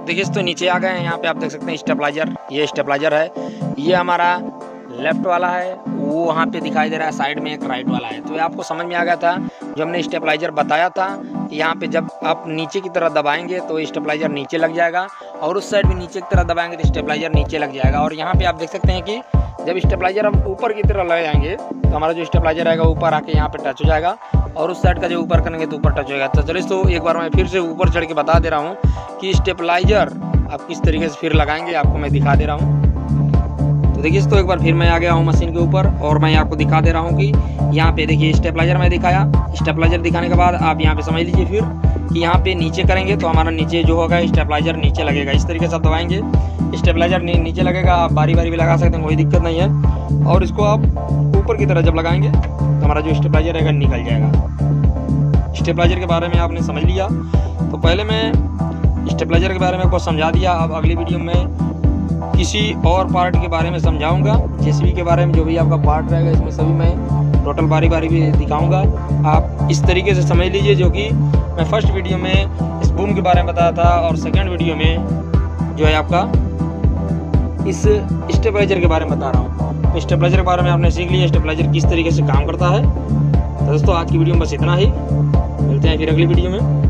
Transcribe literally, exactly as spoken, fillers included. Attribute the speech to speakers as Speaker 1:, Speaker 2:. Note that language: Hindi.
Speaker 1: देखिए तो नीचे आ गए हैं। यहाँ पे आप देख सकते हैं स्टेबलाइजर, ये स्टेबलाइजर है। ये हमारा लेफ्ट वाला है, वो वहाँ पे दिखाई दे रहा है, साइड में एक राइट वाला है। तो ये आपको समझ में आ गया था जो हमने स्टेबलाइजर बताया था कि यहाँ पे जब आप नीचे की तरफ दबाएंगे तो स्टेबलाइजर नीचे लग जाएगा, और उस साइड भी नीचे की तरफ दबाएंगे तो स्टेबलाइजर नीचे लग जाएगा। और यहाँ पे आप देख सकते हैं कि जब स्टेबलाइजर हम ऊपर की तरफ ले जाएंगे तो हमारा जो स्टेबलाइजर आएगा ऊपर आके यहाँ पे टच हो जाएगा, और उस साइड का जो ऊपर करेंगे तो ऊपर टच होगा। तो चलिए तो एक बार मैं फिर से ऊपर चढ़ के बता दे रहा हूँ कि स्टेबलाइजर आप किस तरीके से फिर लगाएंगे, आपको मैं दिखा दे रहा हूँ। तो देखिए तो एक बार फिर मैं आ गया हूँ मशीन के ऊपर, और मैं आपको दिखा दे रहा हूँ कि यहाँ पे देखिए स्टेबलाइजर मैं दिखाया। स्टेबलाइजर दिखाने के बाद आप यहाँ पे समझ लीजिए फिर कि यहाँ पे नीचे करेंगे तो हमारा नीचे जो होगा स्टेबलाइजर नीचे लगेगा। इस तरीके से आप दबाएंगे स्टेबलाइजर नीचे लगेगा। आप बारी बारी भी लगा सकते हैं, कोई दिक्कत नहीं है। और इसको आप ऊपर की तरफ जब लगाएंगे तो हमारा जो स्टेबलाइजर रहेगा निकल जाएगा। स्टेबलाइजर के बारे में आपने समझ लिया। तो पहले मैं स्टेबलाइजर के बारे में आपको समझा दिया। अब अगली वीडियो में किसी और पार्ट के बारे में समझाऊंगा, जेसीबी के बारे में जो भी आपका पार्ट रहेगा इसमें सभी मैं टोटल बारी बारी भी दिखाऊंगा। आप इस तरीके से समझ लीजिए, जो कि मैं फर्स्ट वीडियो में इस बूम के बारे में बताया था, और सेकंड वीडियो में जो है आपका इस स्टेबलाइजर के बारे में बता रहा हूँ। तो स्टेबलाइजर के बारे में आपने सीख लिया स्टेबलाइजर किस तरीके से काम करता है। तो दोस्तों आज की वीडियो में बस इतना ही, मिलते हैं फिर अगली वीडियो में।